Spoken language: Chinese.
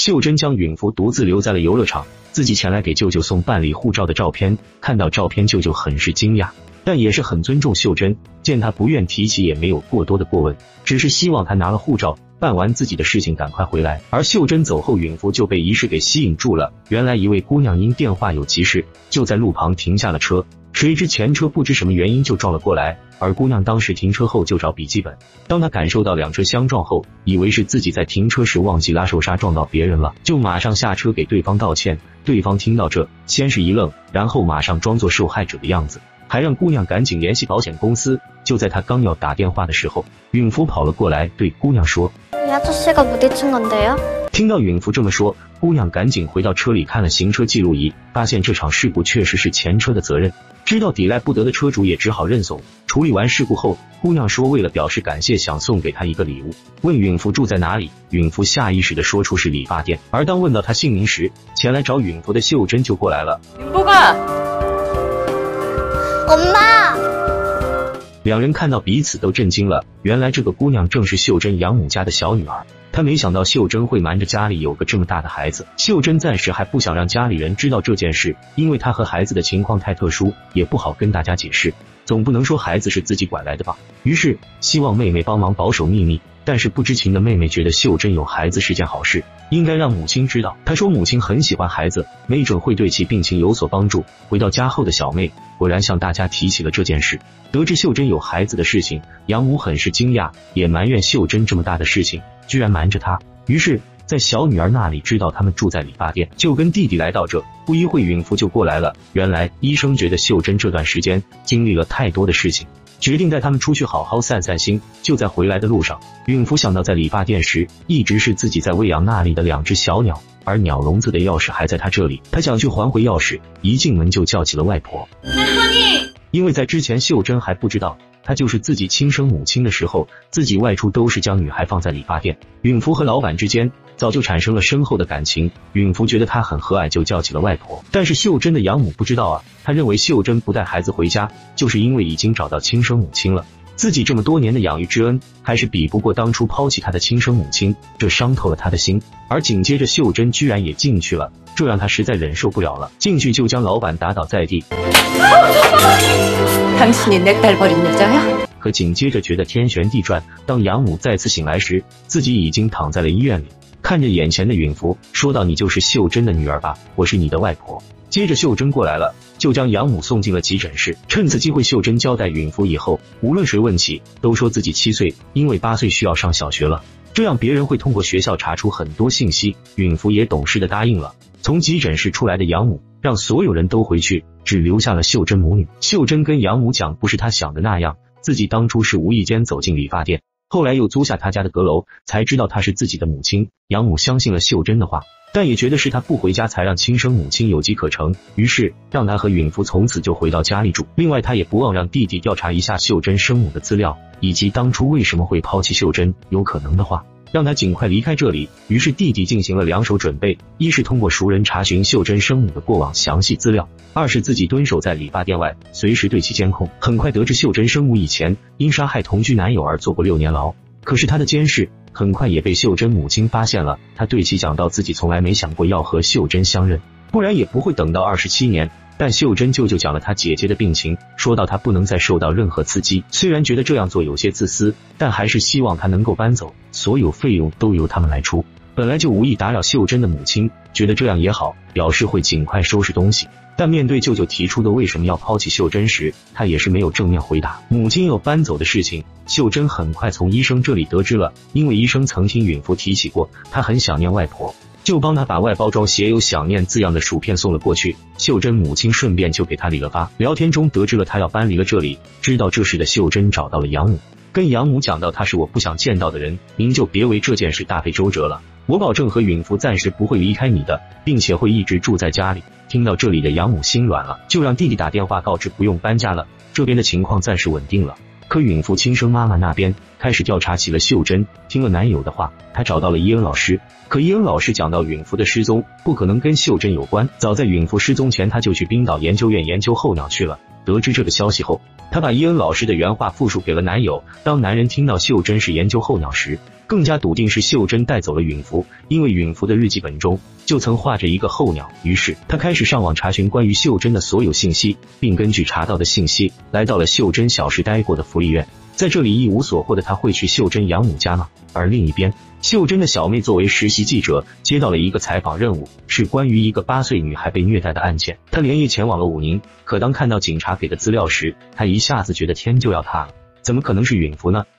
秀珍将允福独自留在了游乐场，自己前来给舅舅送办理护照的照片。看到照片，舅舅很是惊讶，但也是很尊重秀珍，见她不愿提起，也没有过多的过问，只是希望她拿了护照，办完自己的事情赶快回来。而秀珍走后，允福就被仪式给吸引住了。原来一位姑娘因电话有急事，就在路旁停下了车，谁知前车不知什么原因就撞了过来，而姑娘当时停车后就找笔记本，当她感受到两车相撞后，以为是自己在停车时忘记拉手刹撞到别人了，就马上下车给对方道歉。对方听到这，先是一愣，然后马上装作受害者的样子，还让姑娘赶紧联系保险公司。就在她刚要打电话的时候，允福跑了过来，对姑娘说：“听到允福这么说，姑娘赶紧回到车里看了行车记录仪，发现这场事故确实是前车的责任。知道抵赖不得的车主也只好认怂。处理完事故后，姑娘说为了表示感谢，想送给她一个礼物，问允福住在哪里。允福下意识地说出是理发店，而当问到她姓名时，前来找允福的秀珍就过来了。两人看到彼此都震惊了，原来这个姑娘正是秀珍养母家的小女儿。她没想到秀珍会瞒着家里有个这么大的孩子。秀珍暂时还不想让家里人知道这件事，因为她和孩子的情况太特殊，也不好跟大家解释，总不能说孩子是自己拐来的吧。于是希望妹妹帮忙保守秘密，但是不知情的妹妹觉得秀珍有孩子是件好事，应该让母亲知道。她说母亲很喜欢孩子，没准会对其病情有所帮助。回到家后的小妹果然向大家提起了这件事。得知秀珍有孩子的事情，养母很是惊讶，也埋怨秀珍这么大的事情居然瞒着她。于是在小女儿那里知道他们住在理发店，就跟弟弟来到这。不一会允福就过来了。原来医生觉得秀珍这段时间经历了太多的事情，决定带他们出去好好散散心。就在回来的路上，允福想到在理发店时一直是自己在喂养那里的两只小鸟，而鸟笼子的钥匙还在他这里，他想去还回钥匙，一进门就叫起了外婆。因为在之前秀珍还不知道她就是自己亲生母亲的时候，自己外出都是将女孩放在理发店。允福和老板之间早就产生了深厚的感情，允福觉得她很和蔼，就叫起了外婆。但是秀珍的养母不知道啊，她认为秀珍不带孩子回家，就是因为已经找到亲生母亲了，自己这么多年的养育之恩还是比不过当初抛弃她的亲生母亲，这伤透了她的心。而紧接着秀珍居然也进去了，这让她实在忍受不了了，进去就将老板打倒在地。可紧接着觉得天旋地转，当养母再次醒来时，自己已经躺在了医院里，看着眼前的允福说道：“你就是秀珍的女儿吧？我是你的外婆。”接着秀珍过来了，就将养母送进了急诊室。趁此机会，秀珍交代允福以后无论谁问起都说自己7岁，因为8岁需要上小学了，这样别人会通过学校查出很多信息。允福也懂事的答应了。从急诊室出来的养母让所有人都回去，只留下了秀珍母女。秀珍跟养母讲，不是她想的那样，自己当初是无意间走进理发店，后来又租下他家的阁楼，才知道她是自己的母亲。养母相信了秀珍的话，但也觉得是她不回家才让亲生母亲有机可乘，于是让她和允福从此就回到家里住。另外她也不忘让弟弟调查一下秀珍生母的资料，以及当初为什么会抛弃秀珍，有可能的话让他尽快离开这里。于是弟弟进行了2手准备，一是通过熟人查询秀珍生母的过往详细资料，二是自己蹲守在理发店外，随时对其监控。很快得知秀珍生母以前因杀害同居男友而坐过6年牢，可是他的监视很快也被秀珍母亲发现了。他对其讲到自己从来没想过要和秀珍相认，不然也不会等到27年。但秀珍舅舅讲了他姐姐的病情，说到他不能再受到任何刺激，虽然觉得这样做有些自私，但还是希望他能够搬走，所有费用都由他们来出。本来就无意打扰秀珍的母亲觉得这样也好，表示会尽快收拾东西。但面对舅舅提出的为什么要抛弃秀珍时，他也是没有正面回答。母亲要搬走的事情，秀珍很快从医生这里得知了，因为医生曾听允福提起过他很想念外婆，就帮他把外包装写有想念字样的薯片送了过去。秀珍母亲顺便就给他理了发。聊天中得知了他要搬离了这里，知道这事的秀珍找到了养母，跟养母讲到他是我不想见到的人，您就别为这件事大费周折了，我保证和允福暂时不会离开你的，并且会一直住在家里。听到这里的养母心软了，就让弟弟打电话告知不用搬家了，这边的情况暂时稳定了。可允福亲生妈妈那边开始调查起了秀珍，听了男友的话，她找到了伊恩老师。可伊恩老师讲到允福的失踪不可能跟秀珍有关，早在允福失踪前，他就去冰岛研究院研究候鸟去了。得知这个消息后，她把伊恩老师的原话复述给了男友。当男人听到秀珍是研究候鸟时， 更加笃定是秀珍带走了允福，因为允福的日记本中就曾画着一个候鸟。于是他开始上网查询关于秀珍的所有信息，并根据查到的信息来到了秀珍小时待过的福利院。在这里一无所获的他会去秀珍养母家吗？而另一边，秀珍的小妹作为实习记者接到了一个采访任务，是关于一个8岁女孩被虐待的案件。她连夜前往了武宁，可当看到警察给的资料时，她一下子觉得天就要塌了。怎么可能是允福呢？